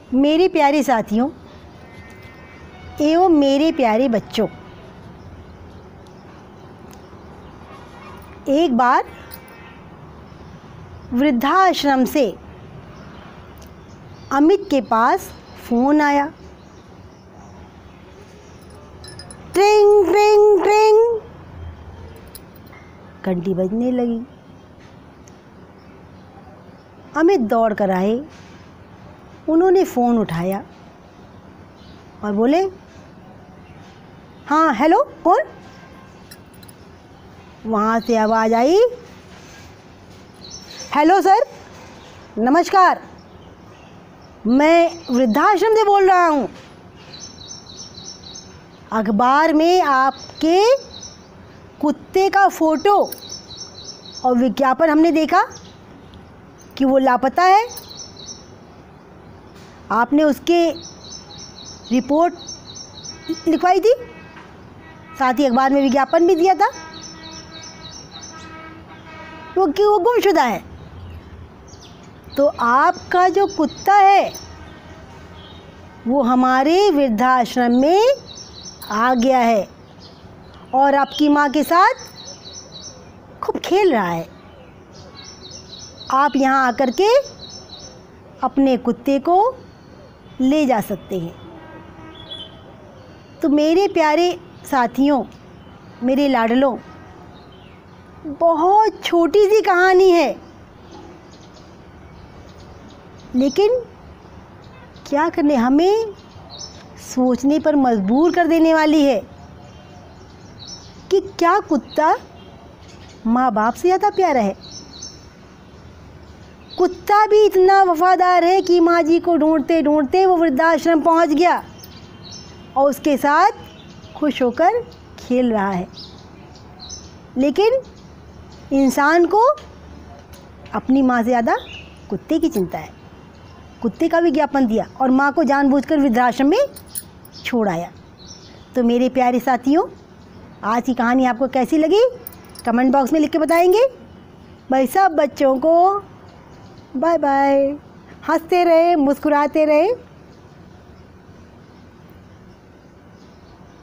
मेरे प्यारे साथियों एवं मेरे प्यारे बच्चों, एक बार वृद्धाश्रम से अमित के पास फ़ोन आया। ट्रिंग ट्रिंग ट्रिंग, घंटी बजने लगी। अमित दौड़ कर आए, उन्होंने फ़ोन उठाया और बोले, हाँ हेलो कौन? वहाँ से आवाज़ आई, हेलो सर नमस्कार, मैं वृद्धाश्रम से बोल रहा हूँ। अखबार में आपके कुत्ते का फ़ोटो और विज्ञापन हमने देखा कि वो लापता है। आपने उसके रिपोर्ट लिखवाई थी, साथ ही अखबार में विज्ञापन भी दिया था वो कि वो गुमशुदा है। तो आपका जो कुत्ता है वो हमारे वृद्धाश्रम में आ गया है और आपकी माँ के साथ खूब खेल रहा है। आप यहाँ आकर के अपने कुत्ते को ले जा सकते हैं। तो मेरे प्यारे साथियों, मेरे लाडलों, बहुत छोटी सी कहानी है, लेकिन क्या करने, हमें सोचने पर मजबूर कर देने वाली है कि क्या कुत्ता माँ बाप से ज़्यादा प्यारा है? कुत्ता भी इतना वफादार है कि माँ जी को ढूंढते ढूंढते वो वृद्धाश्रम पहुँच गया और उसके साथ खुश होकर खेल रहा है। लेकिन इंसान को अपनी माँ से ज़्यादा कुत्ते की चिंता है। कुत्ते का विज्ञापन दिया और माँ को जानबूझकर वृद्धाश्रम में छोड़ आया। तो मेरे प्यारे साथियों, आज की कहानी आपको कैसी लगी कमेंट बॉक्स में लिख के बताएंगे। भाई सब बच्चों को बाय बाय, हंसते रहे, मुस्कुराते रहे।